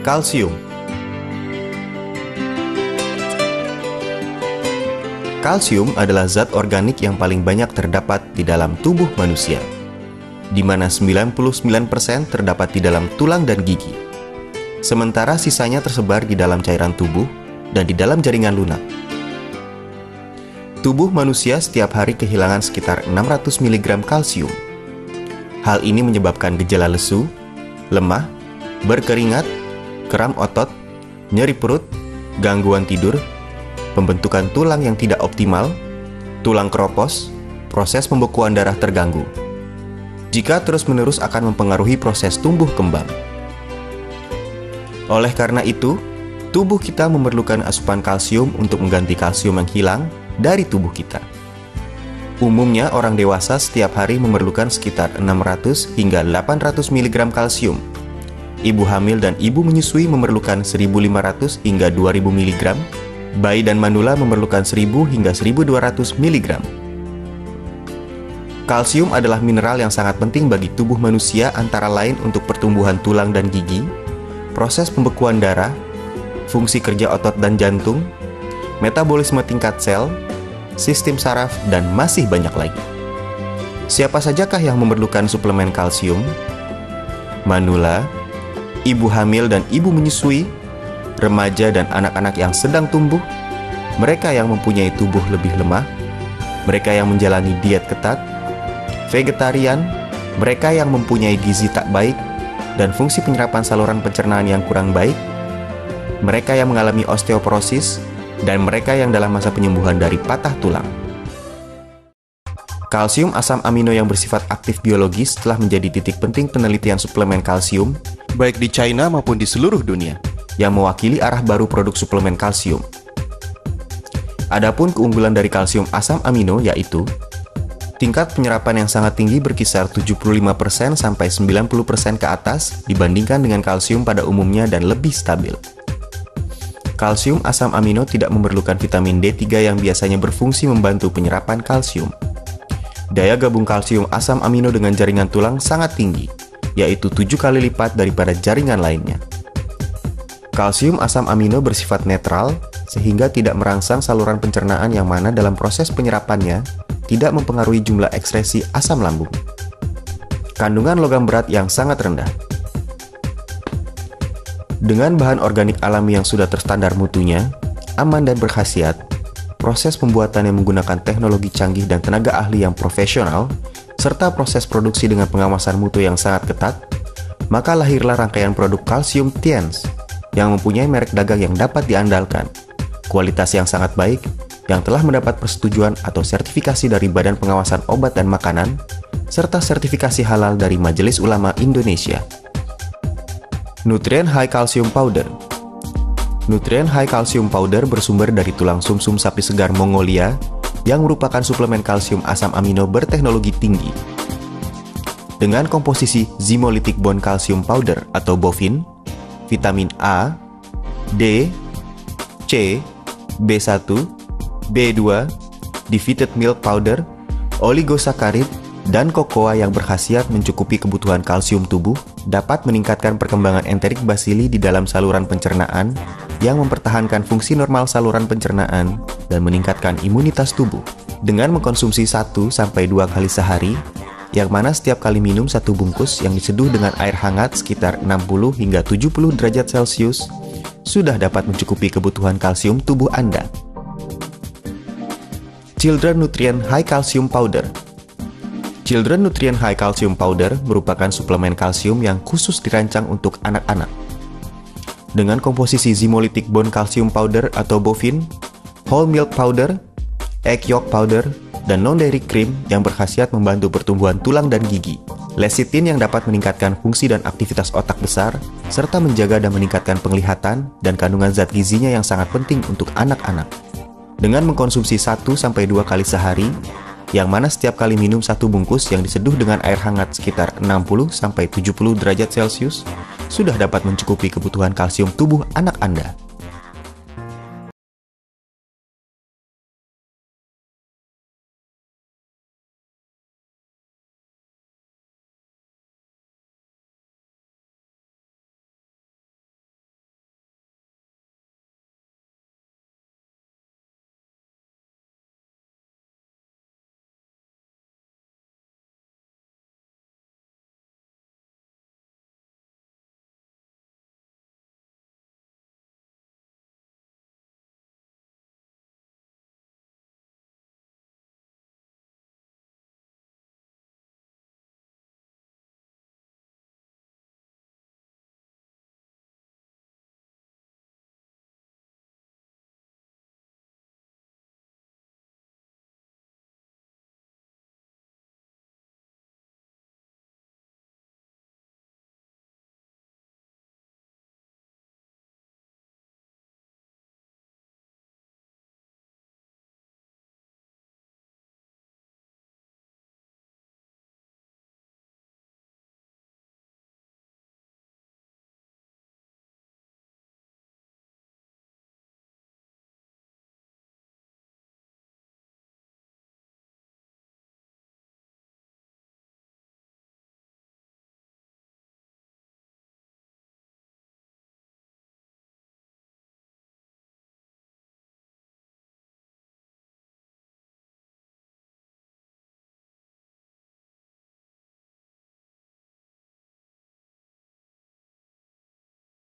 Kalsium. Kalsium adalah zat organik yang paling banyak terdapat di dalam tubuh manusia, di mana 99% terdapat di dalam tulang dan gigi. Sementara sisanya tersebar di dalam cairan tubuh dan di dalam jaringan lunak. Tubuh manusia setiap hari kehilangan sekitar 600 mg kalsium. Hal ini menyebabkan gejala lesu, lemah, berkeringat, kram otot, nyeri perut, gangguan tidur, pembentukan tulang yang tidak optimal, tulang keropos, proses pembekuan darah terganggu. Jika terus-menerus akan mempengaruhi proses tumbuh kembang. Oleh karena itu, tubuh kita memerlukan asupan kalsium untuk mengganti kalsium yang hilang dari tubuh kita. Umumnya orang dewasa setiap hari memerlukan sekitar 600 hingga 800 mg kalsium. Ibu hamil dan ibu menyusui memerlukan 1.500 hingga 2.000 mg. Bayi dan manula memerlukan 1.000 hingga 1.200 mg. Kalsium adalah mineral yang sangat penting bagi tubuh manusia, antara lain untuk pertumbuhan tulang dan gigi, proses pembekuan darah, fungsi kerja otot dan jantung, metabolisme tingkat sel, sistem saraf, dan masih banyak lagi. Siapa sajakah yang memerlukan suplemen kalsium? Manula, ibu hamil dan ibu menyusui, remaja dan anak-anak yang sedang tumbuh, mereka yang mempunyai tubuh lebih lemah, mereka yang menjalani diet ketat, vegetarian, mereka yang mempunyai gizi tak baik dan fungsi penyerapan saluran pencernaan yang kurang baik, mereka yang mengalami osteoporosis, dan mereka yang dalam masa penyembuhan dari patah tulang. Kalsium asam amino yang bersifat aktif biologis telah menjadi titik penting penelitian suplemen kalsium, baik di China maupun di seluruh dunia, yang mewakili arah baru produk suplemen kalsium. Adapun keunggulan dari kalsium asam amino yaitu tingkat penyerapan yang sangat tinggi berkisar 75% sampai 90% ke atas dibandingkan dengan kalsium pada umumnya dan lebih stabil. Kalsium asam amino tidak memerlukan vitamin D3 yang biasanya berfungsi membantu penyerapan kalsium. Daya gabung kalsium asam amino dengan jaringan tulang sangat tinggi, yaitu 7 kali lipat daripada jaringan lainnya. Kalsium asam amino bersifat netral, sehingga tidak merangsang saluran pencernaan yang mana dalam proses penyerapannya tidak mempengaruhi jumlah ekskresi asam lambung. Kandungan logam berat yang sangat rendah. Dengan bahan organik alami yang sudah terstandar mutunya, aman dan berkhasiat, proses pembuatan yang menggunakan teknologi canggih dan tenaga ahli yang profesional, serta proses produksi dengan pengawasan mutu yang sangat ketat, maka lahirlah rangkaian produk Kalsium Tiens yang mempunyai merek dagang yang dapat diandalkan, kualitas yang sangat baik, yang telah mendapat persetujuan atau sertifikasi dari Badan Pengawasan Obat dan Makanan, serta sertifikasi halal dari Majelis Ulama Indonesia. Nutrien High Calcium Powder. Nutrien High Calcium Powder bersumber dari tulang sumsum sapi segar Mongolia yang merupakan suplemen kalsium asam amino berteknologi tinggi. Dengan komposisi Zymolytic Bone Calcium Powder atau bovin, vitamin A, D, C, B1, B2, defeated milk powder, oligosakarid, dan kokoa yang berkhasiat mencukupi kebutuhan kalsium tubuh, dapat meningkatkan perkembangan enterik bacilli di dalam saluran pencernaan yang mempertahankan fungsi normal saluran pencernaan dan meningkatkan imunitas tubuh. Dengan mengkonsumsi 1-2 kali sehari, yang mana setiap kali minum 1 bungkus yang diseduh dengan air hangat sekitar 60 hingga 70 derajat Celcius, sudah dapat mencukupi kebutuhan kalsium tubuh Anda. Children Nutrient High Calcium Powder. Children Nutrient High Calcium Powder merupakan suplemen kalsium yang khusus dirancang untuk anak-anak. Dengan komposisi Zymolytic Bone Calcium Powder atau bovin, whole milk powder, egg yolk powder, dan non-dairy cream yang berkhasiat membantu pertumbuhan tulang dan gigi. Lecithin yang dapat meningkatkan fungsi dan aktivitas otak besar, serta menjaga dan meningkatkan penglihatan, dan kandungan zat gizinya yang sangat penting untuk anak-anak. Dengan mengkonsumsi 1-2 kali sehari, yang mana setiap kali minum 1 bungkus yang diseduh dengan air hangat sekitar 60-70 derajat Celcius, sudah dapat mencukupi kebutuhan kalsium tubuh anak Anda.